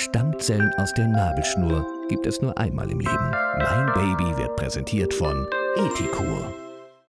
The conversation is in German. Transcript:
Stammzellen aus der Nabelschnur gibt es nur einmal im Leben. Mein Baby wird präsentiert von Etikur.